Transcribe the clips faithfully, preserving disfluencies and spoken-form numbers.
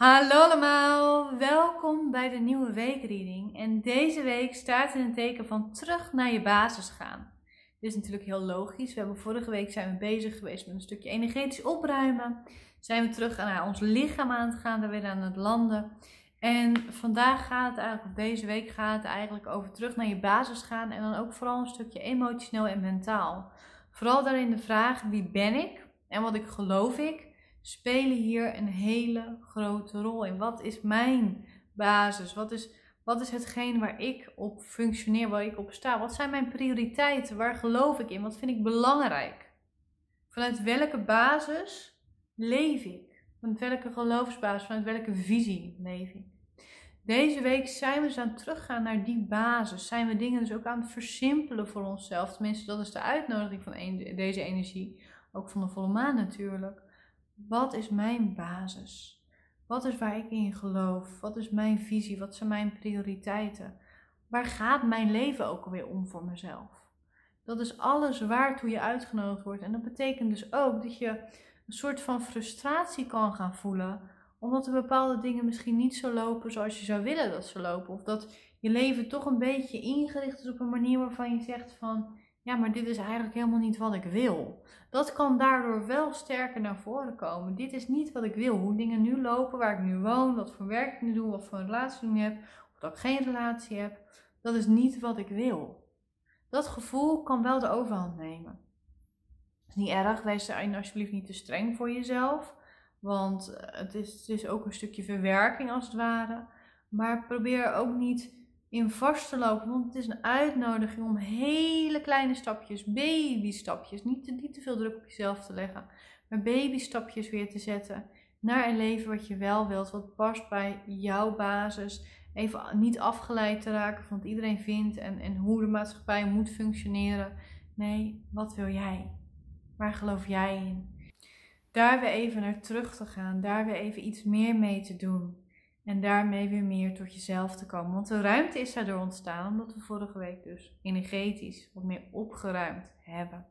Hallo allemaal, welkom bij de nieuwe weekreading. En deze week staat in een teken van terug naar je basis gaan. Dit is natuurlijk heel logisch. We hebben vorige week zijn we bezig geweest met een stukje energetisch opruimen. Zijn we terug naar ons lichaam aan het gaan, daar weer aan het landen. En vandaag gaat het eigenlijk, of deze week gaat het eigenlijk over terug naar je basis gaan. En dan ook vooral een stukje emotioneel en mentaal. Vooral daarin de vraag, wie ben ik en wat ik geloof ik, spelen hier een hele grote rol in. Wat is mijn basis? Wat is, wat is hetgeen waar ik op functioneer, waar ik op sta? Wat zijn mijn prioriteiten? Waar geloof ik in? Wat vind ik belangrijk? Vanuit welke basis leef ik? Vanuit welke geloofsbasis? Vanuit welke visie leef ik? Deze week zijn we dus aan het teruggaan naar die basis. Zijn we dingen dus ook aan het versimpelen voor onszelf. Tenminste, dat is de uitnodiging van deze energie. Ook van de volle maan natuurlijk. Wat is mijn basis? Wat is waar ik in geloof? Wat is mijn visie? Wat zijn mijn prioriteiten? Waar gaat mijn leven ook alweer om voor mezelf? Dat is alles waartoe je uitgenodigd wordt. En dat betekent dus ook dat je een soort van frustratie kan gaan voelen. Omdat er bepaalde dingen misschien niet zo lopen zoals je zou willen dat ze lopen. Of dat je leven toch een beetje ingericht is op een manier waarvan je zegt van... Ja, maar dit is eigenlijk helemaal niet wat ik wil. Dat kan daardoor wel sterker naar voren komen. Dit is niet wat ik wil. Hoe dingen nu lopen, waar ik nu woon, wat voor werk ik nu doe, wat voor een relatie ik nu heb, of dat ik geen relatie heb. Dat is niet wat ik wil. Dat gevoel kan wel de overhand nemen. Het is niet erg, wees daarin alsjeblieft niet te streng voor jezelf. Want het is, het is ook een stukje verwerking als het ware. Maar probeer ook niet in vast te lopen, want het is een uitnodiging om hele kleine stapjes, babystapjes, niet te, niet te veel druk op jezelf te leggen, maar babystapjes weer te zetten naar een leven wat je wel wilt, wat past bij jouw basis. Even niet afgeleid te raken van wat iedereen vindt en, en hoe de maatschappij moet functioneren. Nee, wat wil jij? Waar geloof jij in? Daar weer even naar terug te gaan, daar weer even iets meer mee te doen. En daarmee weer meer tot jezelf te komen. Want de ruimte is daardoor ontstaan, omdat we vorige week dus energetisch wat meer opgeruimd hebben.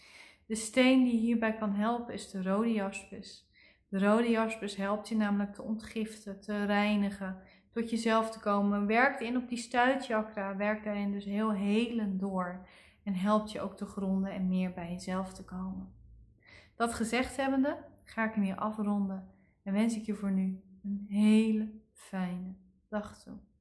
De steen die hierbij kan helpen is de rode jaspis. De rode jaspis helpt je namelijk te ontgiften, te reinigen, tot jezelf te komen. Werkt in op die stuitchakra, werkt daarin dus heel helend door. En helpt je ook te gronden en meer bij jezelf te komen. Dat gezegd hebbende, ga ik hem hier afronden en wens ik je voor nu een hele fijne dag toe.